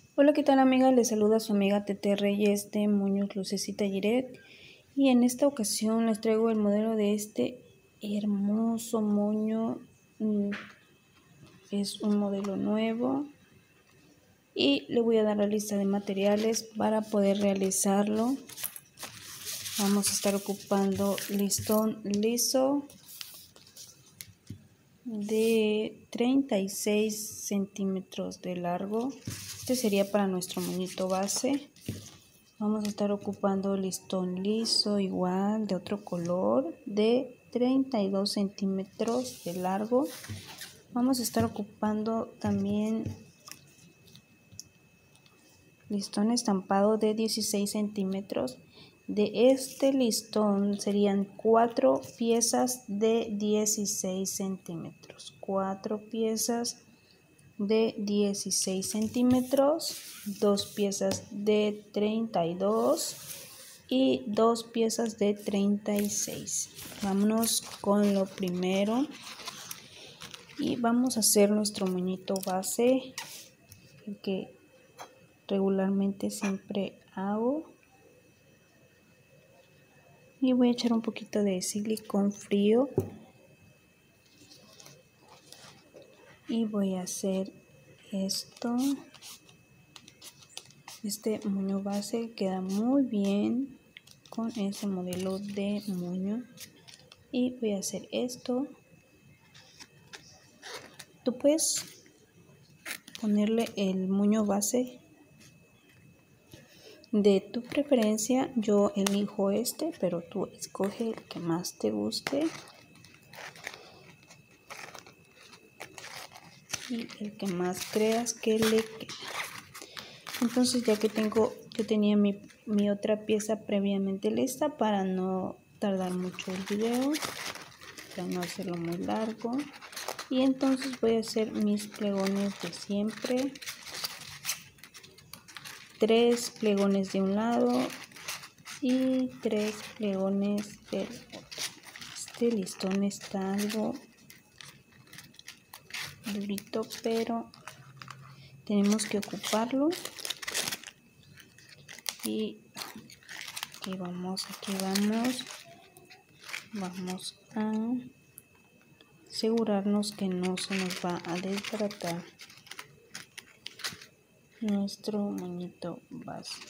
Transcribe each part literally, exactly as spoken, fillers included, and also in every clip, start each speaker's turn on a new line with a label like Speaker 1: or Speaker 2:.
Speaker 1: Hola, ¿qué tal, amiga? Les saluda su amiga Tete Reyes de Muñoz Lucecita Giret, y en esta ocasión les traigo el modelo de este hermoso moño. Es un modelo nuevo y le voy a dar la lista de materiales para poder realizarlo. Vamos a estar ocupando listón liso de treinta y seis centímetros de largo. Este sería para nuestro moñito base. Vamos a estar ocupando listón liso igual de otro color de treinta y dos centímetros de largo. Vamos a estar ocupando también listón estampado de dieciséis centímetros. De este listón serían cuatro piezas de dieciséis centímetros. Cuatro piezas de dieciséis centímetros, dos piezas de treinta y dos y dos piezas de treinta y seis. Vámonos con lo primero y vamos a hacer nuestro moñito base, el que regularmente siempre hago, y voy a echar un poquito de silicón frío y voy a hacer esto. Este moño base queda muy bien con ese modelo de moño, y voy a hacer esto. Tú puedes ponerle el moño base de tu preferencia. Yo elijo este, pero tú escoge el que más te guste y el que más creas que le queda. Entonces, ya que tengo, yo tenía mi, mi otra pieza previamente lista para no tardar mucho el video, para no hacerlo muy largo. Y entonces voy a hacer mis plegones de siempre. Tres plegones de un lado y tres plegones del otro. Este listón está algo durito, pero tenemos que ocuparlo. Y aquí vamos, aquí vamos. Vamos a asegurarnos que no se nos va a desbaratar nuestro moñito base.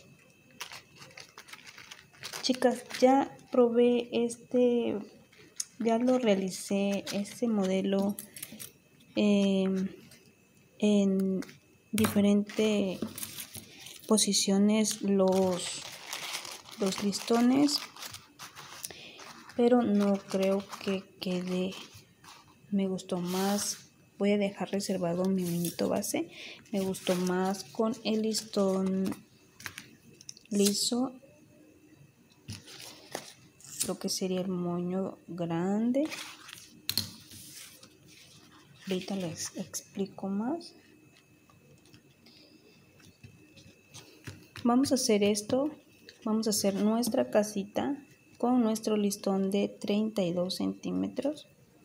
Speaker 1: Chicas, ya probé este, ya lo realicé, este modelo eh, en diferentes posiciones, los, los listones, pero no creo que quede. Me gustó más, voy a dejar reservado mi moñito base, me gustó más con el listón liso, lo que sería el moño grande. Ahorita les explico más. Vamos a hacer esto, vamos a hacer nuestra casita con nuestro listón de treinta y dos centímetros.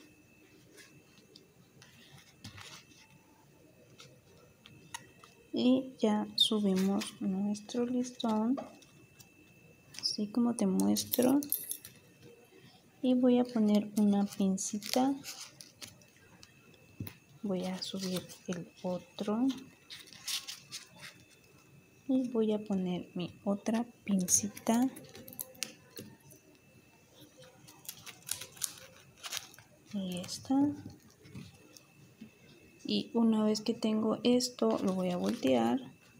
Speaker 1: Y ya subimos nuestro listón, así como te muestro. Y voy a poner una pincita. Voy a subir el otro. Y voy a poner mi otra pincita. Y esta. Y una vez que tengo esto, lo voy a voltear.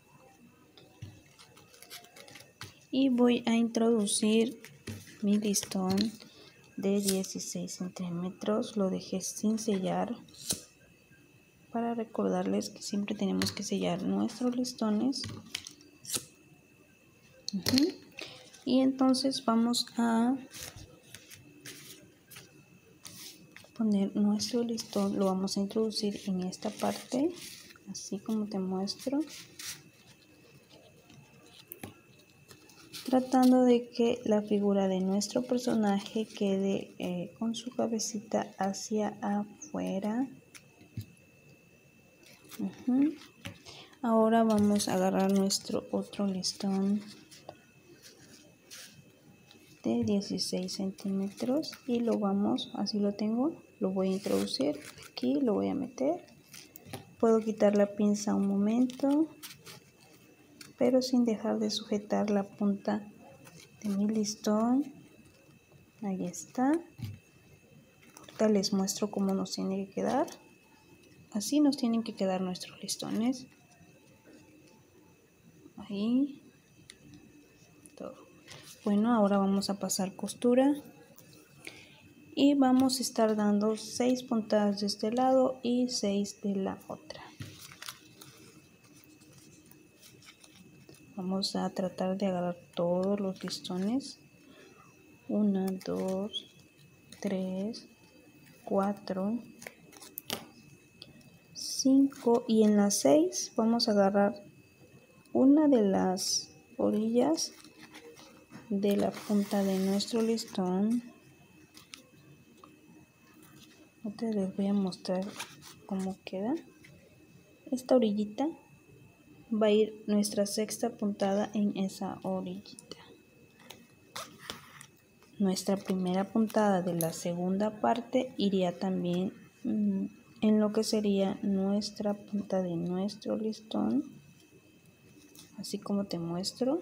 Speaker 1: Y voy a introducir mi listón de dieciséis centímetros. Lo dejé sin sellar para recordarles que siempre tenemos que sellar nuestros listones. Uh-huh. Y entonces vamos a poner nuestro listón, lo vamos a introducir en esta parte, así como te muestro, tratando de que la figura de nuestro personaje quede eh, con su cabecita hacia afuera. Uh-huh. Ahora vamos a agarrar nuestro otro listón de dieciséis centímetros y lo vamos, así lo tengo, lo voy a introducir aquí, lo voy a meter. Puedo quitar la pinza un momento, pero sin dejar de sujetar la punta de mi listón. Ahí está. Ahorita les muestro cómo nos tiene que quedar. Así nos tienen que quedar nuestros listones. Ahí. Todo. Bueno, ahora vamos a pasar costura. Y vamos a estar dando seis puntadas de este lado y seis de la otra. Vamos a tratar de agarrar todos los listones. Una, dos, tres, cuatro, cinco y en las seis vamos a agarrar una de las orillas de la punta de nuestro listón. Ahorita les voy a mostrar cómo queda. Esta orillita va a ir nuestra sexta puntada en esa orillita. Nuestra primera puntada de la segunda parte iría también mmm, en lo que sería nuestra punta de nuestro listón, así como te muestro.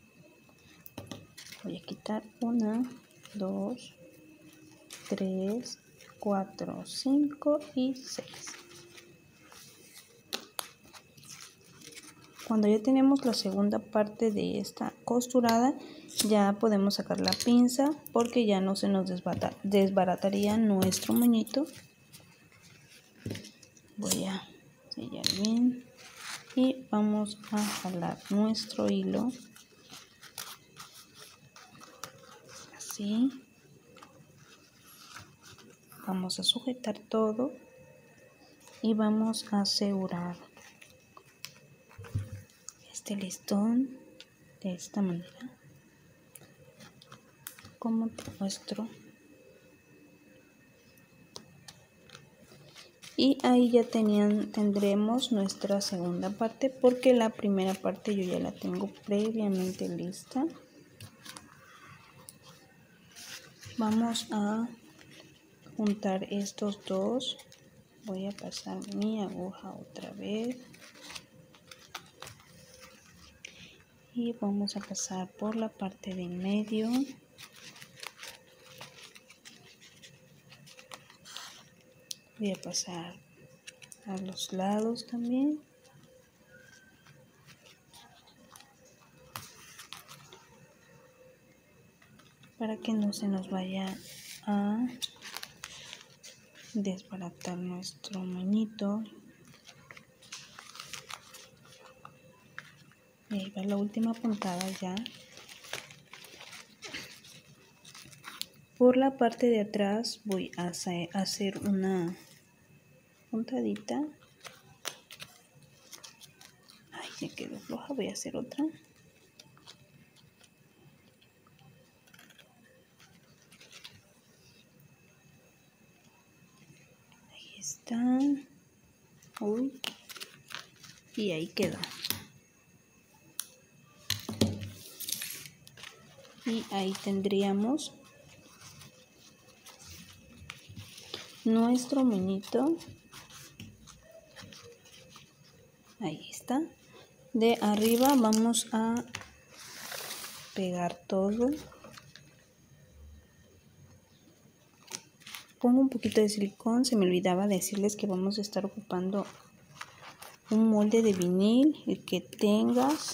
Speaker 1: Voy a quitar una, dos, tres, cuatro, cinco y seis. Cuando ya tenemos la segunda parte de esta costurada, ya podemos sacar la pinza porque ya no se nos desbarata, desbarataría nuestro moñito. Voy a sellar bien y vamos a jalar nuestro hilo así. Vamos a sujetar todo y vamos a asegurar este listón de esta manera, como te muestro. Y ahí ya tenían, tendremos nuestra segunda parte porque la primera parte yo ya la tengo previamente lista. Vamos a juntar estos dos. Voy a pasar mi aguja otra vez. Y vamos a pasar por la parte de en medio. Voy a pasar a los lados también. Para que no se nos vaya a desbaratar nuestro moñito. Y ahí va la última puntada ya. Por la parte de atrás voy a hacer una puntadita. Ay, ya quedó floja, voy a hacer otra. Ahí está. Uy. Y ahí quedó. Y ahí tendríamos nuestro moñito. Ahí está. De arriba vamos a pegar todo. Pongo un poquito de silicón. Se me olvidaba decirles que vamos a estar ocupando un molde de vinil, el que tengas.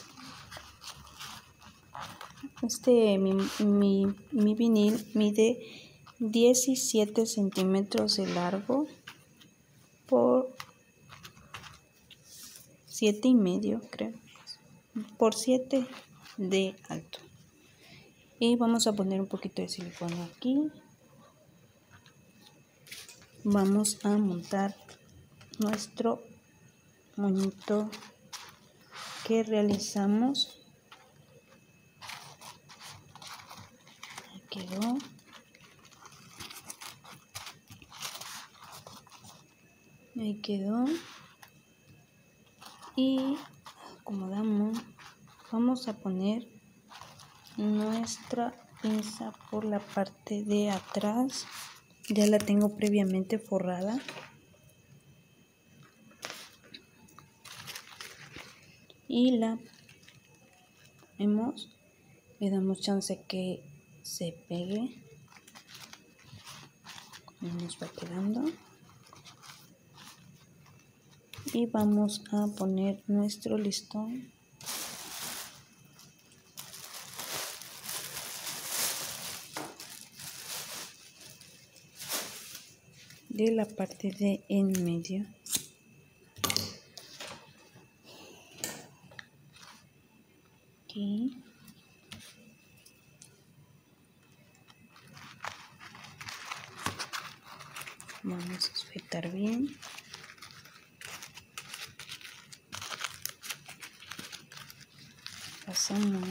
Speaker 1: Este mi, mi, mi vinil mide diecisiete centímetros de largo por siete y medio, creo, por siete de alto. Y vamos a poner un poquito de silicona aquí. Vamos a montar nuestro moñito que realizamos. Ahí quedó. Ahí quedó. Y acomodamos. Vamos a poner nuestra pinza por la parte de atrás. Ya la tengo previamente forrada. Y la vemos, le damos chance que se pegue. Y nos va quedando. Y vamos a poner nuestro listón. De la parte de en medio. Aquí. Vamos a sujetar bien. Pasamos.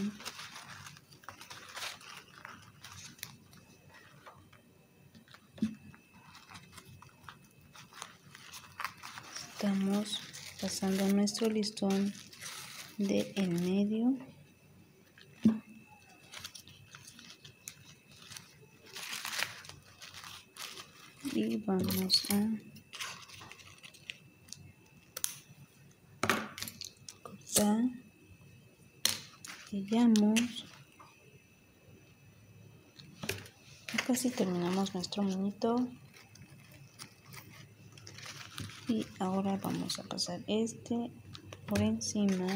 Speaker 1: Estamos pasando nuestro listón de en medio. Y vamos a cortar. Sellamos. Y casi terminamos nuestro monito. Y ahora vamos a pasar este por encima.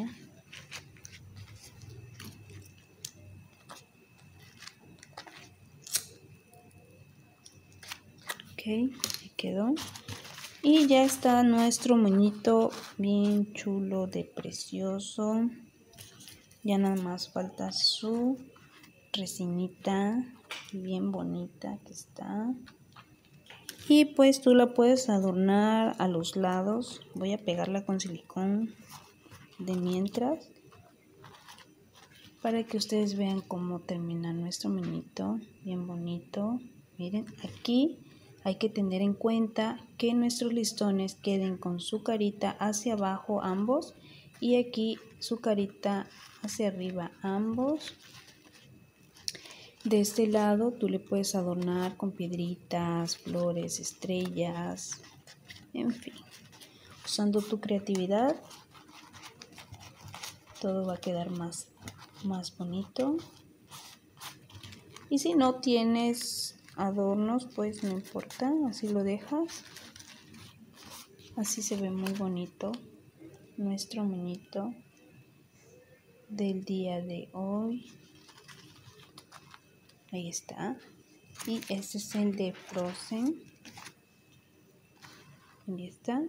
Speaker 1: Ok, ahí quedó. Y ya está nuestro moñito bien chulo de precioso. Ya nada más falta su resinita bien bonita que está. Y pues tú la puedes adornar a los lados. Voy a pegarla con silicón de mientras, para que ustedes vean cómo termina nuestro moñito bien bonito. Miren, aquí hay que tener en cuenta que nuestros listones queden con su carita hacia abajo ambos, y aquí su carita hacia arriba ambos. De este lado tú le puedes adornar con piedritas, flores, estrellas, en fin, usando tu creatividad todo va a quedar más, más bonito. Y si no tienes adornos, pues no importa, así lo dejas. Así se ve muy bonito nuestro moñito del día de hoy. Ahí está. Y este es el de Frozen. Ahí está.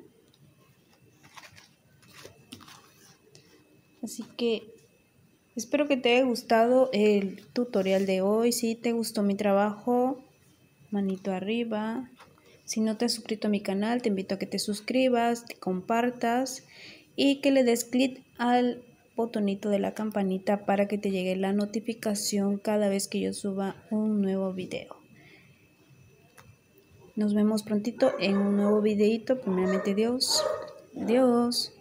Speaker 1: Así que espero que te haya gustado el tutorial de hoy. Si te gustó mi trabajo, manito arriba. Si no te has suscrito a mi canal, te invito a que te suscribas, te compartas y que le des clic al botonito de la campanita para que te llegue la notificación cada vez que yo suba un nuevo video. Nos vemos prontito en un nuevo videito. Primeramente Dios. Adiós.